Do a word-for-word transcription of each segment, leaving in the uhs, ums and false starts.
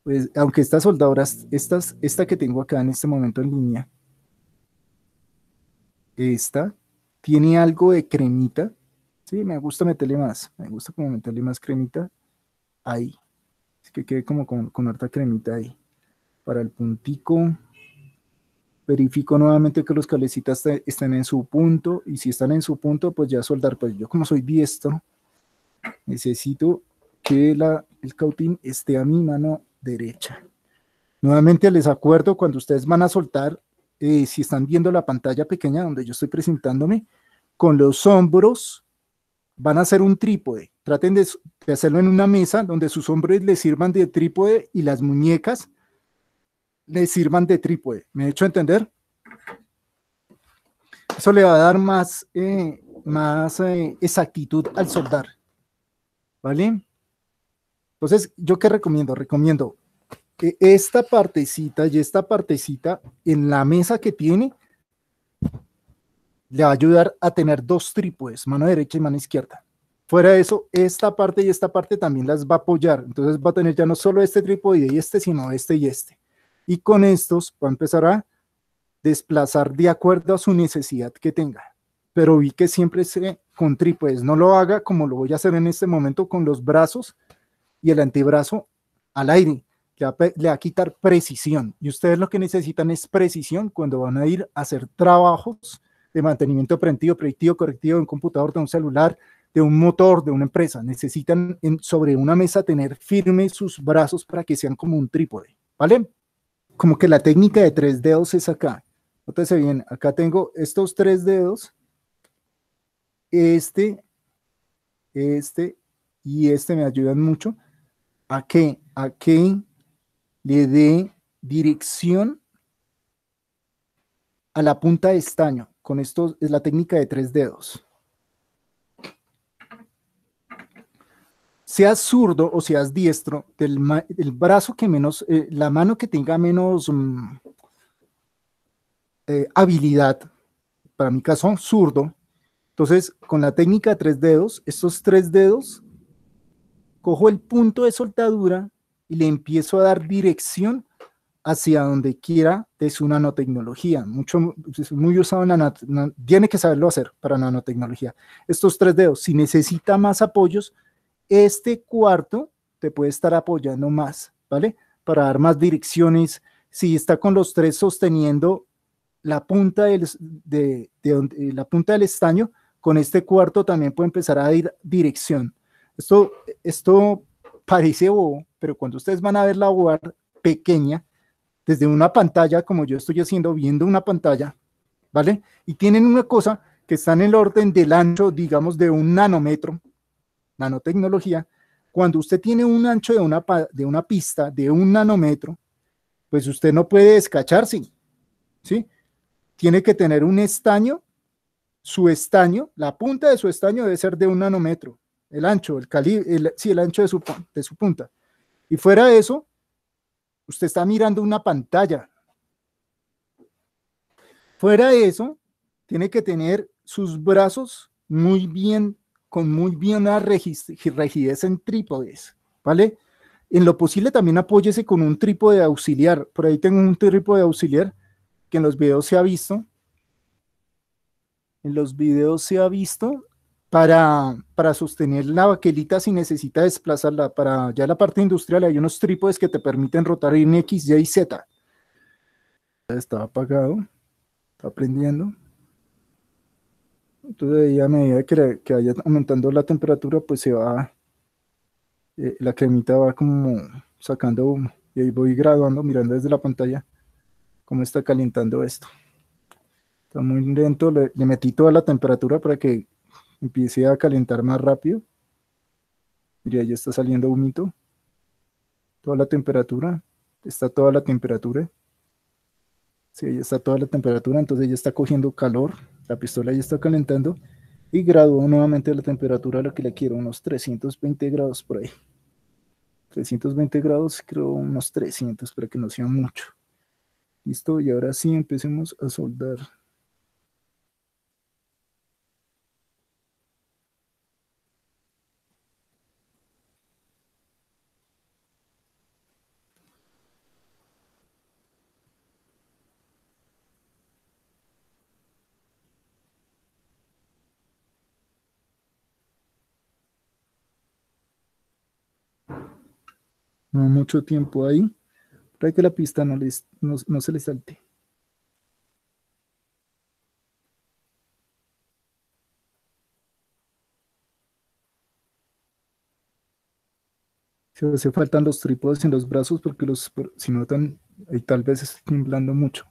Pues, aunque estas soldadoras, estas, esta que tengo acá en este momento en línea, esta tiene algo de cremita. Sí, me gusta meterle más. Me gusta como meterle más cremita ahí. Es que quede como con, con harta cremita ahí. Para el puntico, verifico nuevamente que los cablecitos est- estén en su punto. Y si están en su punto, pues ya soldar. Pues yo como soy diestro, necesito que la, el cautín esté a mi mano derecha. Nuevamente les acuerdo cuando ustedes van a soltar, eh, si están viendo la pantalla pequeña donde yo estoy presentándome, con los hombros van a hacer un trípode. Traten de, de hacerlo en una mesa donde sus hombros les sirvan de trípode y las muñecas les sirvan de trípode. ¿Me he hecho entender? Eso le va a dar más, eh, más eh, exactitud al soldar. ¿Vale? Entonces, ¿yo qué recomiendo? Recomiendo que esta partecita y esta partecita en la mesa que tiene le va a ayudar a tener dos trípodes, mano derecha y mano izquierda. Fuera de eso, esta parte y esta parte también las va a apoyar. Entonces va a tener ya no solo este trípode y este, sino este y este. Y con estos va a empezar a desplazar de acuerdo a su necesidad que tenga. Pero vi que siempre se con trípodes. No lo haga como lo voy a hacer en este momento con los brazos y el antebrazo al aire. Le va, le va a quitar precisión. Y ustedes lo que necesitan es precisión cuando van a ir a hacer trabajos de mantenimiento preventivo, predictivo, correctivo de un computador, de un celular, de un motor, de una empresa. Necesitan en, sobre una mesa tener firmes sus brazos para que sean como un trípode, ¿vale? Como que la técnica de tres dedos es acá. Nótese bien, acá tengo estos tres dedos, este, este y este me ayudan mucho a que, a que le dé dirección a la punta de estaño. Con esto es la técnica de tres dedos. Seas zurdo o seas diestro, del el brazo que menos, eh, la mano que tenga menos um, eh, habilidad, para mi caso, zurdo. Entonces, con la técnica de tres dedos, estos tres dedos, cojo el punto de soltadura y le empiezo a dar dirección hacia donde quiera de su nanotecnología. Mucho, es muy usado en nanot, nan, tiene que saberlo hacer para nanotecnología. Estos tres dedos, si necesita más apoyos, este cuarto te puede estar apoyando más, ¿vale? Para dar más direcciones. Si está con los tres sosteniendo la punta del, de, de donde, la punta del estaño, con este cuarto también puede empezar a ir dirección. Esto, esto parece bobo, pero cuando ustedes van a ver la board pequeña, desde una pantalla, como yo estoy haciendo, viendo una pantalla, ¿vale? Y tienen una cosa que está en el orden del ancho, digamos, de un nanómetro, nanotecnología. Cuando usted tiene un ancho de una, de una pista de un nanómetro, pues usted no puede descacharse, ¿sí? Tiene que tener un estaño, su estaño, la punta de su estaño debe ser de un nanómetro, el ancho, el calibre, el, sí, el ancho de su, de su punta. Y fuera de eso, usted está mirando una pantalla. Fuera de eso, tiene que tener sus brazos muy bien, con muy bien una rigidez en trípodes, ¿vale? En lo posible también apóyese con un trípode auxiliar. Por ahí tengo un trípode auxiliar que en los videos se ha visto, en los videos se ha visto para, para sostener la baquelita si necesita desplazarla. Para ya la parte industrial hay unos trípodes que te permiten rotar en X, Y y Z. Estaba apagado, está prendiendo. Entonces, a medida que, la- que vaya aumentando la temperatura, pues se va, eh, la cremita va como sacando humo. Y ahí voy graduando, mirando desde la pantalla cómo está calentando esto. Está muy lento, le, le metí toda la temperatura para que empiece a calentar más rápido. Mira, ya está saliendo humito, toda la temperatura, está toda la temperatura. Sí, ya está toda la temperatura, entonces ya está cogiendo calor, la pistola ya está calentando y graduó nuevamente la temperatura a la que le quiero, unos trescientos veinte grados por ahí. Trescientos veinte grados, creo unos trescientos para que no sea mucho. Listo, y ahora sí empecemos a soldar. no mucho tiempo ahí, para que la pista no, les, no, no se les salte. Se hace faltan los trípodes en los brazos porque los, si notan, ahí tal vez estoy temblando mucho.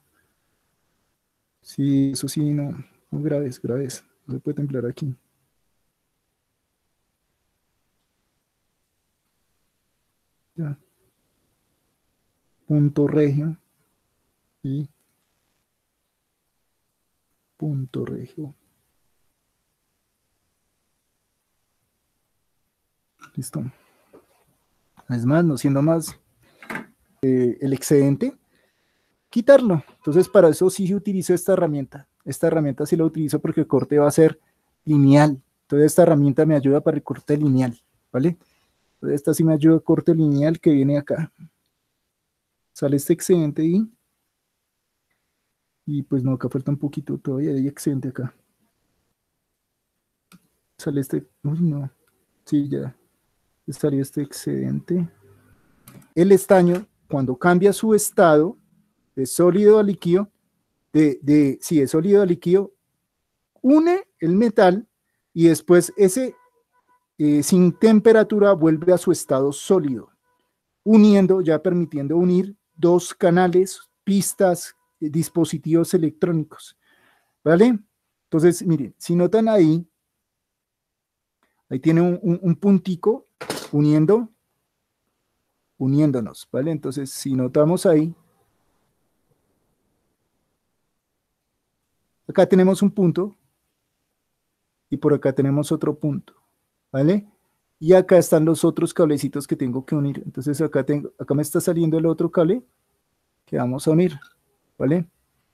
Sí, eso sí, no, no graves, graves. No se puede temblar aquí. Ya. Punto regio. Y punto regio. Listo. Es más, no siendo más, eh, el excedente, quitarlo. Entonces, para eso sí utilizo esta herramienta. Esta herramienta sí la utilizo porque el corte va a ser lineal. Entonces, esta herramienta me ayuda para el corte lineal, ¿vale? Entonces, esta sí me ayuda al corte lineal que viene acá. Sale este excedente y, y pues no, acá falta un poquito todavía, hay excedente acá. Sale este, uy no, sí, ya, estaría este excedente. El estaño, cuando cambia su estado de sólido a líquido, de, de, sí, de sólido a líquido, une el metal y después ese eh, sin temperatura vuelve a su estado sólido, uniendo, ya permitiendo unir dos canales, pistas, eh, dispositivos electrónicos, ¿vale? Entonces, miren, si notan ahí, ahí tiene un, un, un puntico uniendo, uniéndonos, ¿vale? Entonces, si notamos ahí, acá tenemos un punto y por acá tenemos otro punto, ¿vale? Y acá están los otros cablecitos que tengo que unir. Entonces acá, tengo, acá me está saliendo el otro cable que vamos a unir, ¿vale?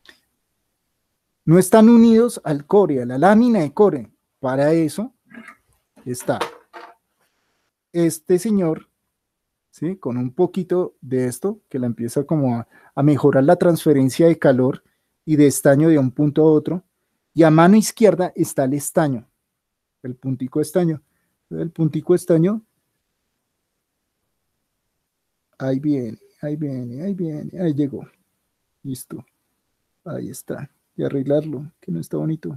No están unidos al core, a la lámina de core. Para eso está este señor, ¿sí? Con un poquito de esto, que la empieza como a, a mejorar la transferencia de calor y de estaño de un punto a otro. Y a mano izquierda está el estaño, el puntico estaño. El puntico estaño, ahí viene, ahí viene, ahí viene, ahí llegó. Listo, ahí está. Y arreglarlo, que no está bonito.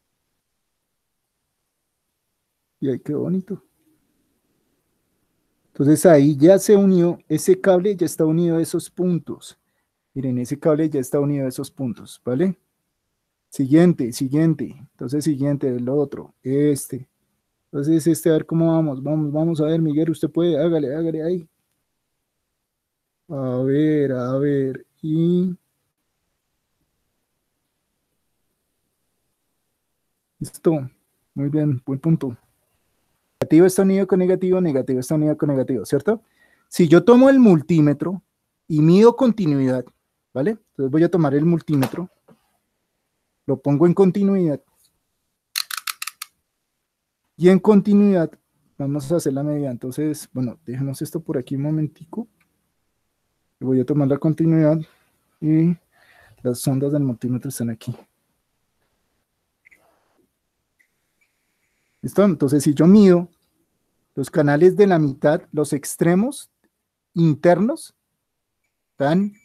Y ahí quedó bonito. Entonces ahí ya se unió, ese cable ya está unido a esos puntos. Miren, ese cable ya está unido a esos puntos, ¿vale? Siguiente, siguiente. Entonces, siguiente, el otro, este. Entonces, este, a ver cómo vamos. Vamos, vamos a ver, Miguel, usted puede, hágale, hágale ahí. A ver, a ver. Y listo. Muy bien, buen punto. Negativo está unido con negativo, negativo está unido con negativo, ¿cierto? Si yo tomo el multímetro y mido continuidad, ¿vale? Entonces voy a tomar el multímetro, lo pongo en continuidad y en continuidad vamos a hacer la medida. Entonces, bueno, dejemos esto por aquí un momentico. Voy a tomar la continuidad y las ondas del multímetro están aquí. ¿Listo? Entonces, si yo mido los canales de la mitad, los extremos internos, dan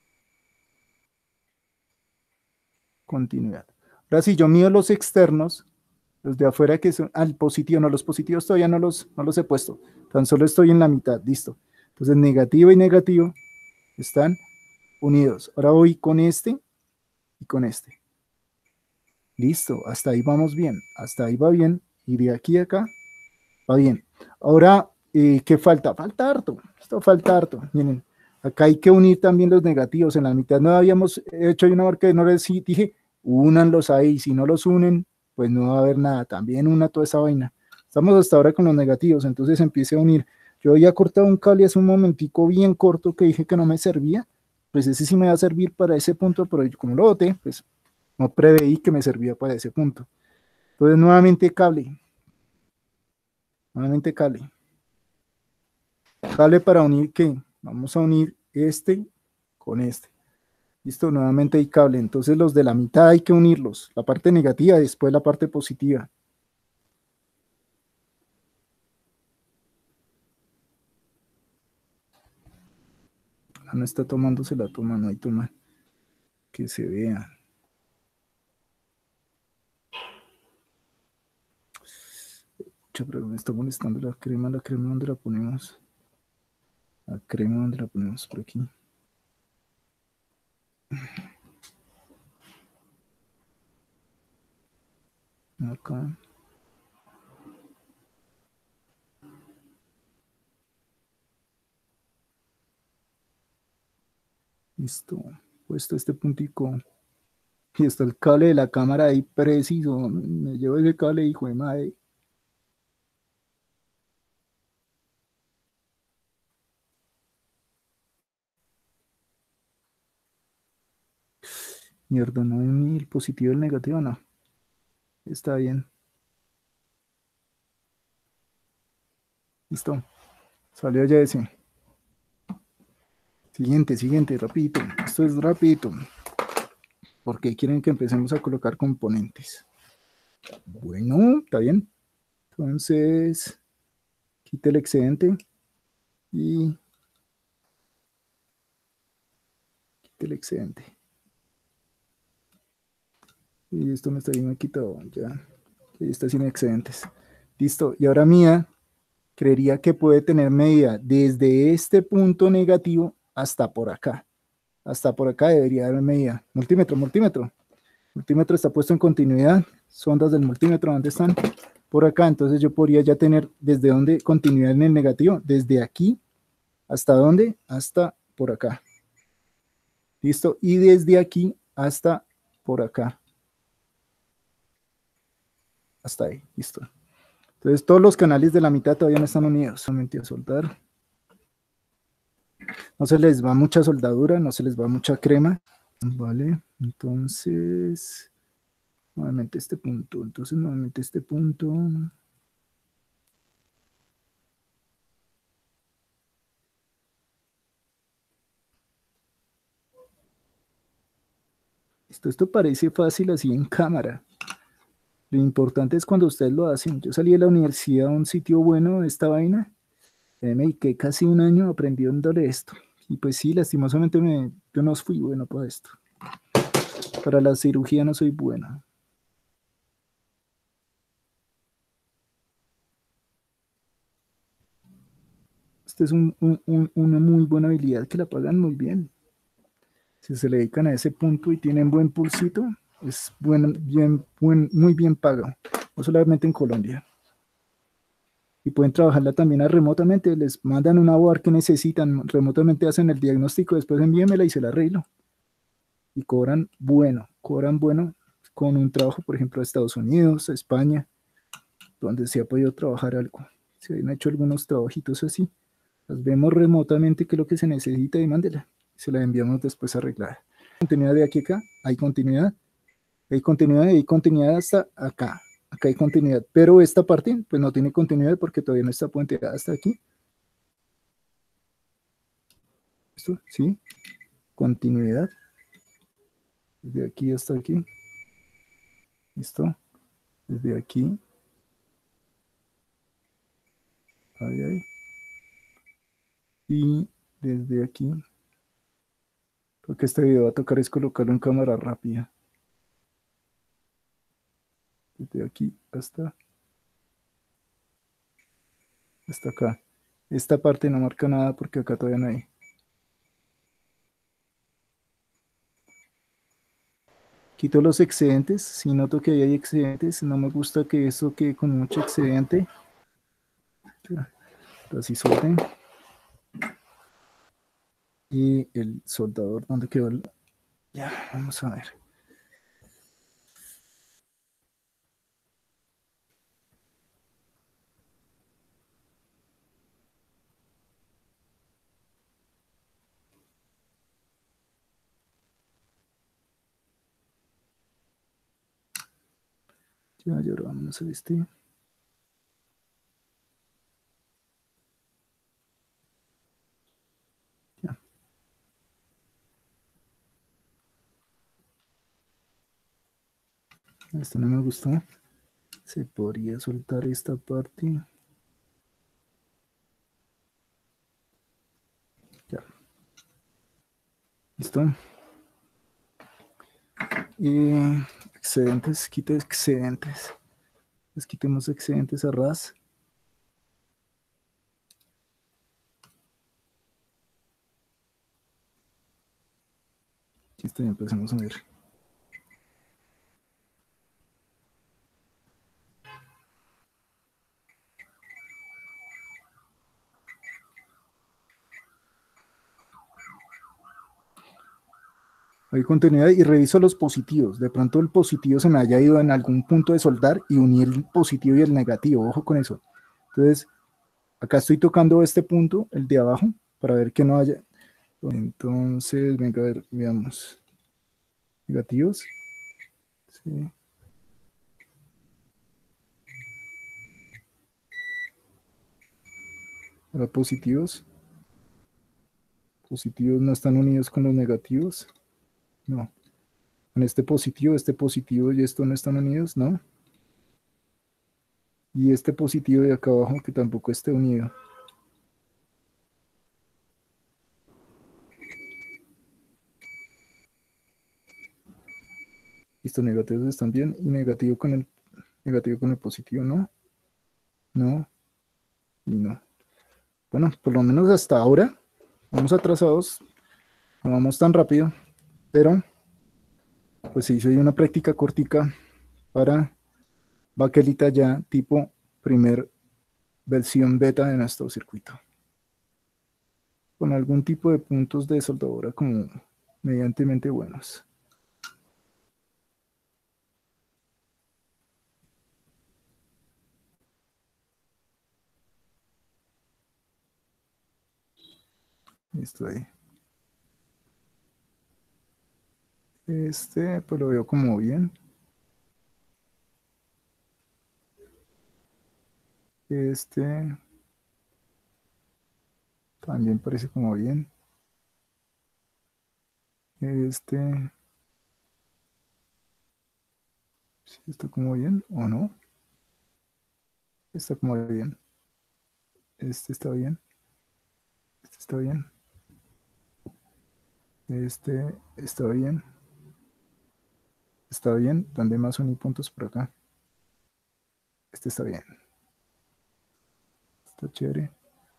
continuidad. Ahora, si yo mido los externos, los de afuera que son al positivo, no, los positivos todavía no los, no los he puesto, tan solo estoy en la mitad, listo. Entonces, negativo y negativo están unidos. Ahora voy con este y con este. Listo, hasta ahí vamos bien, hasta ahí va bien, y de aquí a acá va bien. Ahora, eh, ¿qué falta? Falta harto, esto falta harto. Miren, acá hay que unir también los negativos. En la mitad no habíamos hecho una marca de no decir, dije, únanlos ahí. Si no los unen, pues no va a haber nada. También una toda esa vaina. Estamos hasta ahora con los negativos, entonces empiece a unir. Yo había cortado un cable hace un momentico bien corto que dije que no me servía. Pues ese sí me va a servir para ese punto, pero yo como lo boté, pues no preveí que me servía para ese punto. Entonces nuevamente cable. Nuevamente cable. Cable para unir, ¿qué? Vamos a unir este con este. Listo, nuevamente hay cable. Entonces los de la mitad hay que unirlos. La parte negativa y después la parte positiva. no está tomándose la toma, no hay toma que se vea. Pero me está molestando la crema, la crema, ¿dónde la ponemos? La crema, ¿dónde la ponemos? Por aquí. Acá. Listo. Puesto este puntico. Y está el cable de la cámara ahí preciso. Me llevo ese cable, hijo de madre. Mierda, no hay ni el positivo y el negativo, no. Está bien. Listo. Salió ya ese. Siguiente, siguiente, rapidito. Esto es rapidito. Porque quieren que empecemos a colocar componentes. Bueno, está bien. Entonces, quite el excedente y quite el excedente. Y esto me está bien quitado ya. Y está sin excedentes. Listo. Y ahora mía, creería que puede tener medida desde este punto negativo hasta por acá. Hasta por acá debería haber medida. Multímetro, multímetro. Multímetro está puesto en continuidad. Sondas del multímetro, ¿dónde están? Por acá. Entonces yo podría ya tener desde dónde continuidad en el negativo. Desde aquí hasta dónde? Hasta por acá. Listo. Y desde aquí hasta por acá. Hasta ahí. Listo. Entonces todos los canales de la mitad todavía no están unidos. Solamente a soldar. No se les va mucha soldadura, no se les va mucha crema. Vale. Entonces, nuevamente este punto. Entonces, nuevamente este punto. Esto, esto parece fácil así en cámara. Lo importante es cuando ustedes lo hacen. Yo salí de la universidad a un sitio bueno de esta vaina. Me dediqué casi un año aprendiéndole esto. Y pues sí, lastimosamente me, yo no fui bueno para esto. Para la cirugía no soy buena. Esta es un, un, un, una muy buena habilidad que la pagan muy bien. Si se le dedican a ese punto y tienen buen pulsito, es buen, bien, buen, muy bien pagado. No solamente en Colombia. Y pueden trabajarla también a remotamente. Les mandan una board que necesitan, remotamente hacen el diagnóstico, después envíenmela y se la arreglo. Y cobran bueno, cobran bueno con un trabajo, por ejemplo, a Estados Unidos, a España, donde se ha podido trabajar algo. Se han hecho algunos trabajitos así. Las vemos remotamente qué es lo que se necesita y mándela. Se la enviamos después arreglada. Continuidad de aquí a acá, hay continuidad. Hay continuidad y hay continuidad hasta acá. Acá hay continuidad. Pero esta parte, pues no tiene continuidad porque todavía no está puenteada hasta aquí. ¿Esto? ¿Sí? Continuidad. Desde aquí hasta aquí. ¿Listo? Desde aquí. Ahí, ahí. Y desde aquí. Porque este video va a tocar es colocarlo en cámara rápida. Desde aquí hasta, hasta acá. Esta parte no marca nada porque acá todavía no hay. Quito los excedentes. Si noto que ahí hay excedentes, no me gusta que eso quede con mucho excedente. Así suelten. Y el soldador, ¿dónde quedó? El... Ya, vamos a ver. Ya, ya, ahora vamos a este. Ya. Esto no me gustó. Se podría soltar esta parte. Ya. Listo. Y excedentes, quite excedentes. Les quitemos excedentes a ras. Listo, ya empezamos a ver. Hay continuidad y reviso los positivos. De pronto el positivo se me haya ido en algún punto de soldar y uní el positivo y el negativo. Ojo con eso. Entonces, acá estoy tocando este punto, el de abajo, para ver que no haya. Entonces, venga a ver, veamos. Negativos. Sí. Ahora positivos. Positivos no están unidos con los negativos. No. Con este positivo, este positivo y esto no están unidos, ¿no? Y este positivo de acá abajo que tampoco esté unido. Listo, negativos están bien. Y negativo con el negativo con el positivo, ¿no? No. Y no. Bueno, por lo menos hasta ahora vamos atrasados. No vamos tan rápido. Pero, pues sí, hice una práctica cortica para baquelita ya tipo primer versión beta de nuestro circuito. Con algún tipo de puntos de soldadura como mediantemente buenos. Listo ahí. Este, pues lo veo como bien. Este también parece como bien. Este, ¿sí está como bien o no? Está como bien. Este está bien. Este está bien. Este está bien. Está bien. Dame más unipuntos por acá. Este está bien. Está chévere.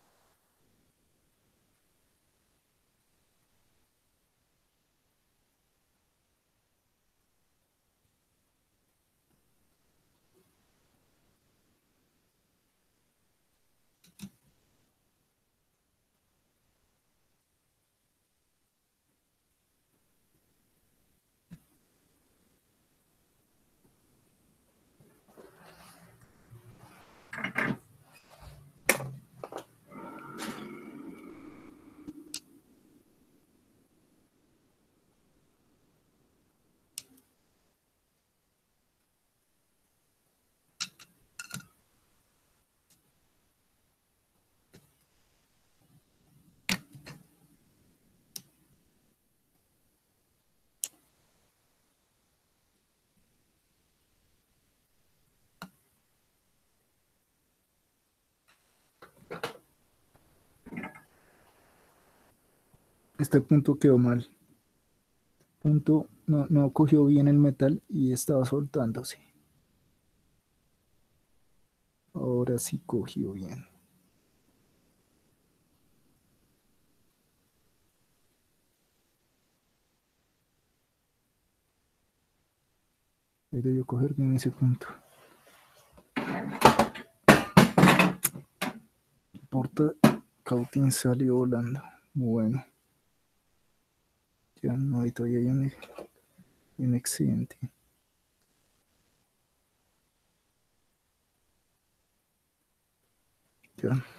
Este punto quedó mal. Punto no, no cogió bien el metal y estaba soltándose. Ahora sí cogió bien. Ahí debió coger bien ese punto. Porta Cautín salió volando. Bueno. Ya no, ahí todavía hay un, un excedente. Ya.